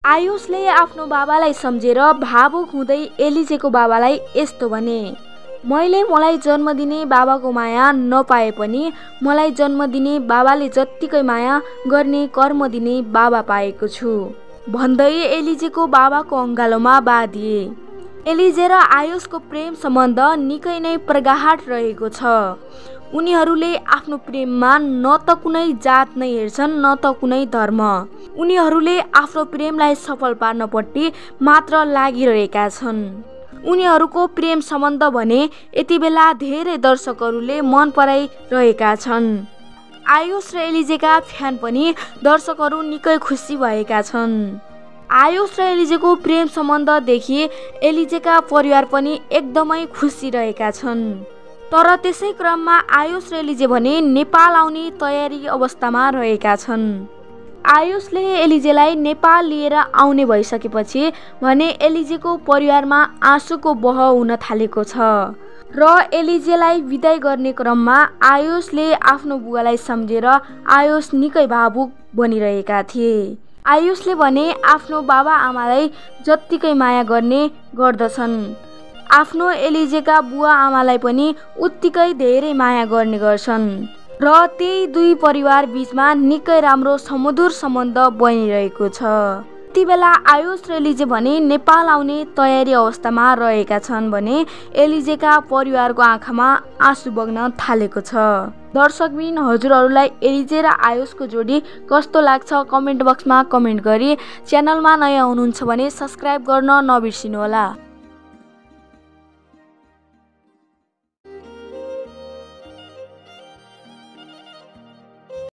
आयुषले आफ्नो बाबालाई सम्झेर भावुक हुँदै एलिजेको बाबालाई यस्तो भने, मैले मलाई जन्म दिने बाबाको माया नपाए पनि मलाई जन्म दिने बाबाले जत्तिकै माया गर्ने कर्म दिने बाबा पाएको छु भन्दै एलिजेको बाबाको अङ्गालोमा बाँधिए। एलिजे र आयुषको प्रेम सम्बन्ध निकै नै प्रगाढ रहेको छ। उनीहरूले आफ्नो प्रेममा न त कुनै जात नै हेर्छन् न त कुनै धर्म। उनीहरूले आफ्नो प्रेमलाई सफल पार्नपट्टि मात्र लागिरहेका छन्। उनीहरूको प्रेम सम्बन्ध भने यति बेला धेरै दर्शकहरूले मन पराइरहेका छन्। आयुष र एलिजेका फ्यान पनि दर्शकहरू निकै खुसी भएका छन्। आयुष र एलिजेको प्रेम सम्बन्धदेखि एलिजेका परिवार पनि एकदमै खुसी रहेका छन्। तर त्यसै क्रममा आयुष र एलिजे भने नेपाल आउने तयारी अवस्थामा रहेका छन्। आयुषले एलिजेलाई नेपाल लिएर आउने भइसकेपछि भने एलिजेको परिवारमा आँसुको बह हुन थालेको छ र एलिजेलाई विदाई गर्ने क्रममा आयुषले आफ्नो बुवालाई सम्झेर आयुष निकै भावुक बनिरहेका थिए। आयुषले भने आफ्नो बाबा आमालाई जत्तिकै माया गर्ने गर्दछन्। आफ्नो एलिजेका बुवा आमालाई पनि उत्तिकै धेरै माया गर्ने गर्छन् र त्यही दुई परिवार बीचमा निकै राम्रो सुमधुर सम्बन्ध बनिरहेको छ। यति बेला आयुष र एलिजे भने नेपाल आउने तयारी अवस्थामा रहेका छन् भने एलिजेका परिवारको आँखामा आँसु बग्न थालेको छ। दर्शकबिन हजुरहरूलाई एलिजे र आयुषको जोडी कस्तो लाग्छ कमेन्ट बक्समा कमेन्ट गरी च्यानलमा नयाँ हुनुहुन्छ भने सब्स्क्राइब गर्न नबिर्सिनुहोला।